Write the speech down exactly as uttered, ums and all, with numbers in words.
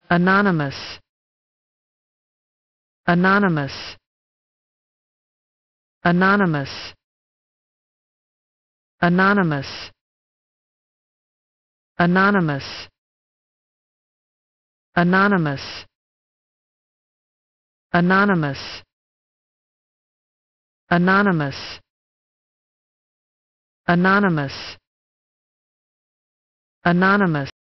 Anonymous. Anonymous. Anonymous. Anonymous. Anonymous. Anonymous. Anonymous. Anonymous. Anonymous. Anonymous.